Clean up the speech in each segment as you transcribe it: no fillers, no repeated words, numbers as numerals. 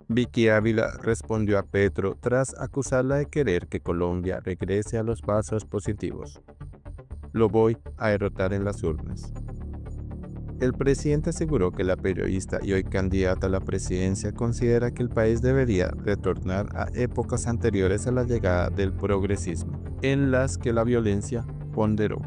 Vicky Ávila respondió a Petro tras acusarla de querer que Colombia regrese a los pasos positivos. Lo voy a derrotar en las urnas. El presidente aseguró que la periodista y hoy candidata a la presidencia considera que el país debería retornar a épocas anteriores a la llegada del progresismo, en las que la violencia ponderó.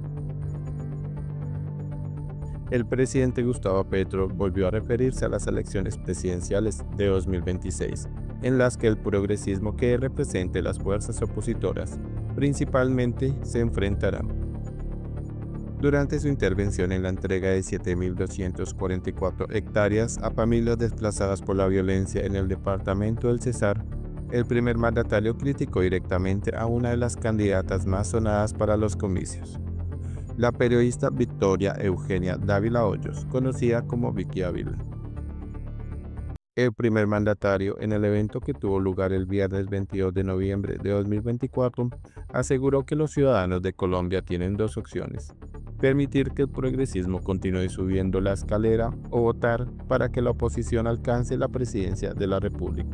El presidente Gustavo Petro volvió a referirse a las elecciones presidenciales de 2026, en las que el progresismo que represente las fuerzas opositoras principalmente se enfrentarán. Durante su intervención en la entrega de 7.244 hectáreas a familias desplazadas por la violencia en el departamento del Cesar, el primer mandatario criticó directamente a una de las candidatas más sonadas para los comicios, la periodista Victoria Eugenia Dávila Hoyos, conocida como Vicky Ávila. El primer mandatario, en el evento que tuvo lugar el viernes 22 de noviembre de 2024, aseguró que los ciudadanos de Colombia tienen dos opciones: permitir que el progresismo continúe subiendo la escalera o votar para que la oposición alcance la presidencia de la República.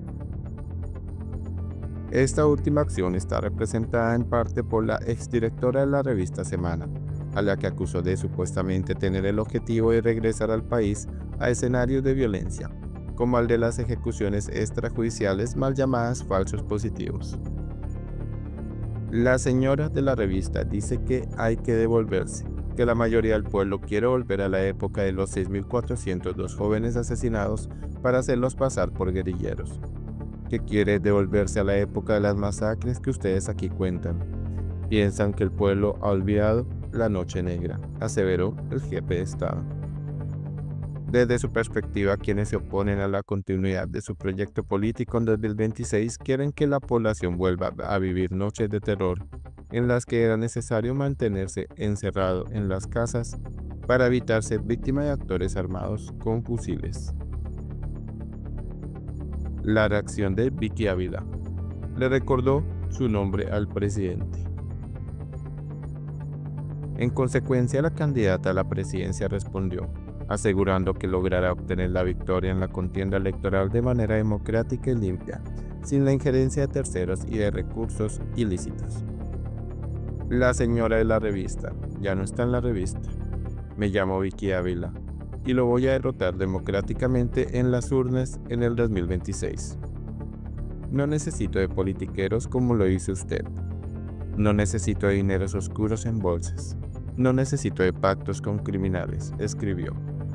Esta última acción está representada en parte por la exdirectora de la revista Semana, a la que acusó de supuestamente tener el objetivo de regresar al país a escenarios de violencia, como el de las ejecuciones extrajudiciales mal llamadas falsos positivos. La señora de la revista dice que hay que devolverse, que la mayoría del pueblo quiere volver a la época de los 6.402 jóvenes asesinados para hacerlos pasar por guerrilleros, que quiere devolverse a la época de las masacres que ustedes aquí cuentan. Piensan que el pueblo ha olvidado la noche negra, aseveró el jefe de Estado. Desde su perspectiva, quienes se oponen a la continuidad de su proyecto político en 2026 quieren que la población vuelva a vivir noches de terror en las que era necesario mantenerse encerrado en las casas para evitar ser víctima de actores armados con fusiles. La reacción de Vicky Ávila le recordó su nombre al presidente. En consecuencia, la candidata a la presidencia respondió, asegurando que logrará obtener la victoria en la contienda electoral de manera democrática y limpia, sin la injerencia de terceros y de recursos ilícitos. La señora de la revista ya no está en la revista. Me llamo Vicky Ávila y lo voy a derrotar democráticamente en las urnas en el 2026. No necesito de politiqueros como lo dice usted. No necesito de dineros oscuros en bolsas. No necesito de pactos con criminales, escribió.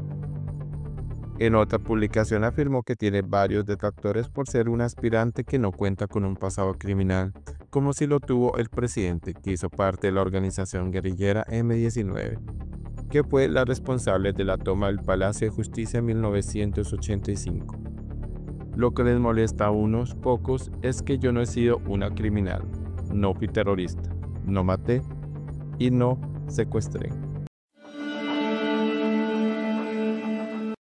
En otra publicación afirmó que tiene varios detractores por ser un aspirante que no cuenta con un pasado criminal, como si lo tuvo el presidente que hizo parte de la organización guerrillera M-19, que fue la responsable de la toma del Palacio de Justicia en 1985. Lo que les molesta a unos pocos es que yo no he sido una criminal, no fui terrorista, no maté y no secuestré.